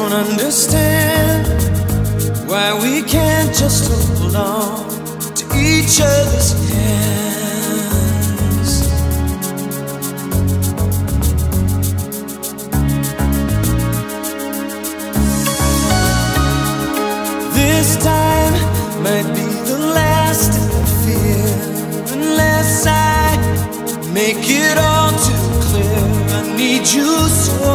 don't understand why we can't just hold on to each other's hands. This time might be the last of the fear, unless I make it all too clear. I need you so.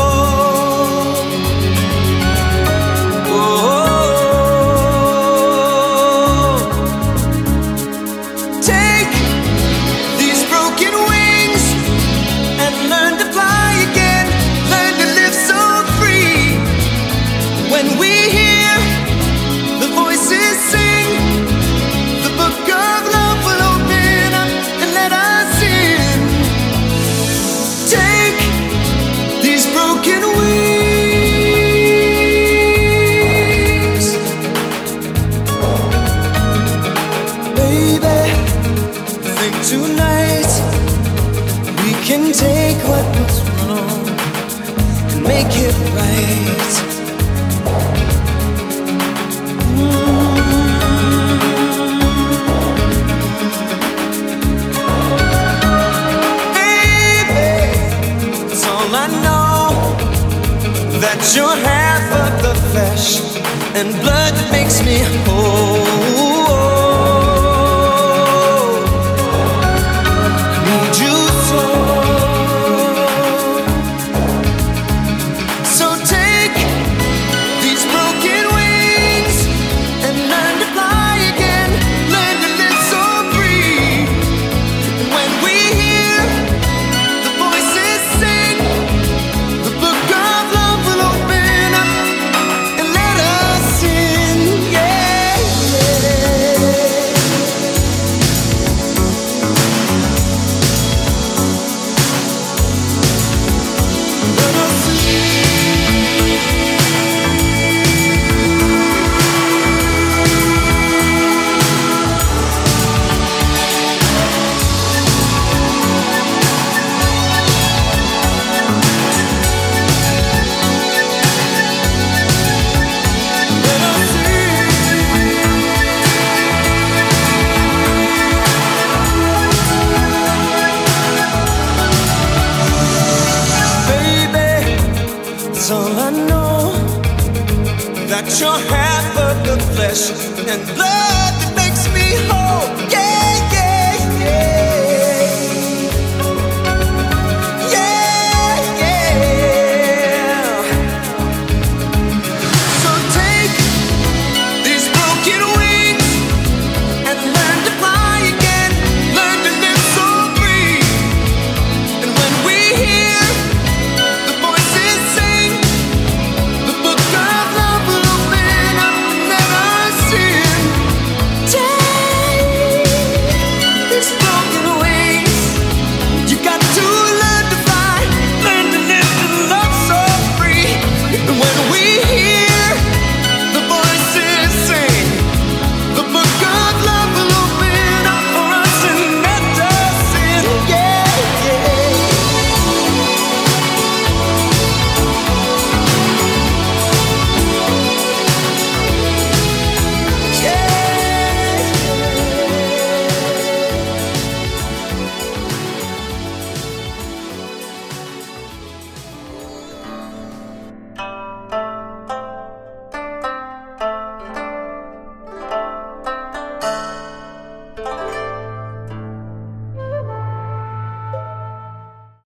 Tonight we can take what was wrong and make it right. Baby, it's all I know, that you're half of the flesh and blood that makes me whole. It's all I know, that you're half of the flesh and blood.